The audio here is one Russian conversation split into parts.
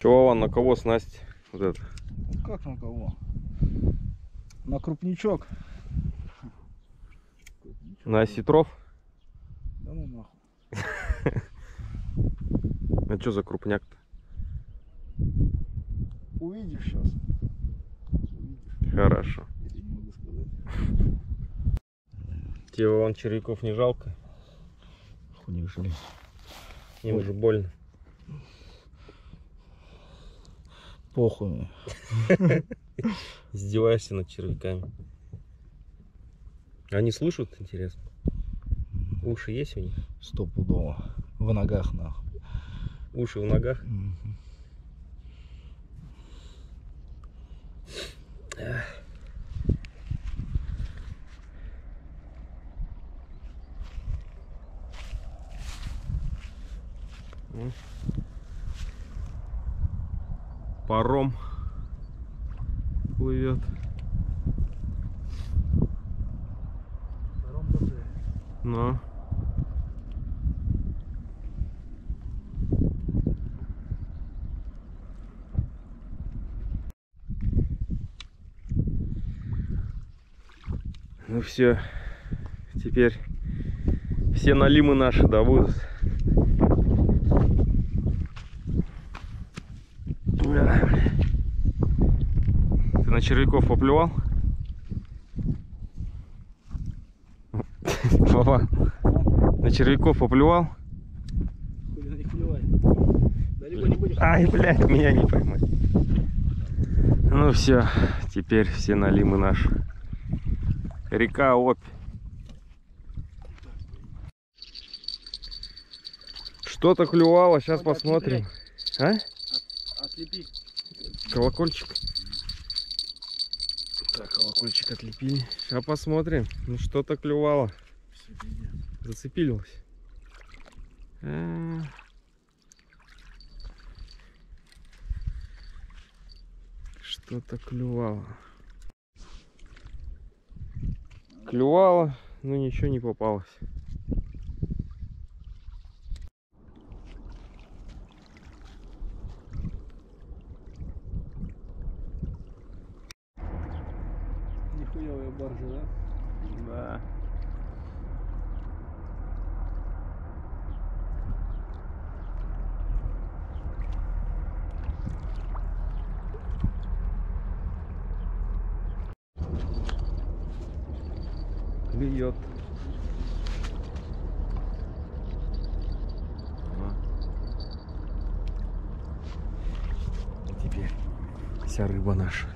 Чего, Вован, на кого снасть? Вот это? Ну, как на кого? На крупничок. На осетров? Да ну нахуй. А что за крупняк-то? Увидишь сейчас. Увидишь. Хорошо. Я не могу сказать. Тебе, Вован, червяков не жалко? Хуй жаль. Им же больно. Похуй. Издеваешься над червяками. Они слышат, интересно? Уши есть у них? Стопудово. В ногах нахуй. Уши в ногах? Паром плывет. Паром тоже. Но ну все, теперь все налимы наши добудут. Ты на червяков поплевал? Вова, на червяков поплевал? Хули на них плевать. Далеко не будешь. Ай, блядь, меня не поймать. Ну все, теперь все налимы наши. Река Обь. Что-то клювало, сейчас посмотрим. А? Отлепи. Колокольчик. Так, колокольчик отлепили. Сейчас посмотрим. Ну что-то клювало. Зацепилось. Что-то клювало. Клювало, но ничего не попалось. Нихуевая баржа, да? Да. Клюет. И теперь вся рыба наша.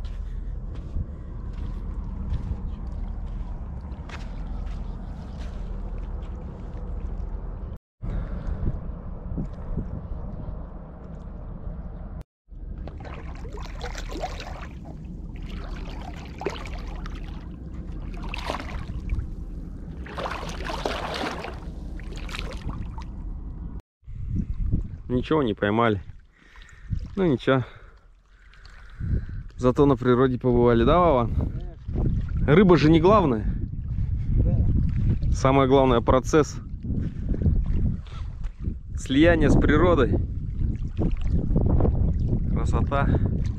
Ничего не поймали. Ну ничего. Зато на природе побывали, да, Вова? Рыба же не главное. Да. Самое главное процесс. Слияние с природой. Красота.